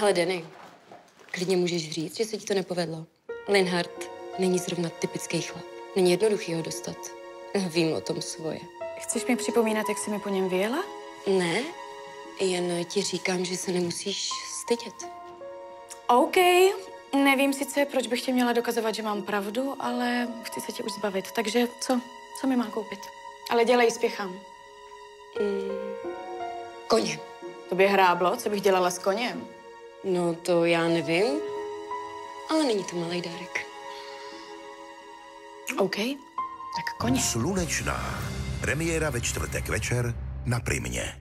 Hele, Danny, klidně můžeš říct, že se ti to nepovedlo. Linhart není zrovna typický chlap. Není jednoduchý ho dostat. Vím o tom svoje. Chceš mi připomínat, jak jsi mi po něm vyjela? Ne, jen ti říkám, že se nemusíš stydět. OK. Nevím sice, proč bych tě měla dokazovat, že mám pravdu, ale chci se tě už zbavit. Takže co? Co mi má koupit? Ale dělej, spěchám. Koně. Tobě hráblo, co bych dělala s koněm? No, to já nevím, ale není to malý dárek. OK, tak koně. Slunečná. Premiéra ve čtvrtek večer na Primě.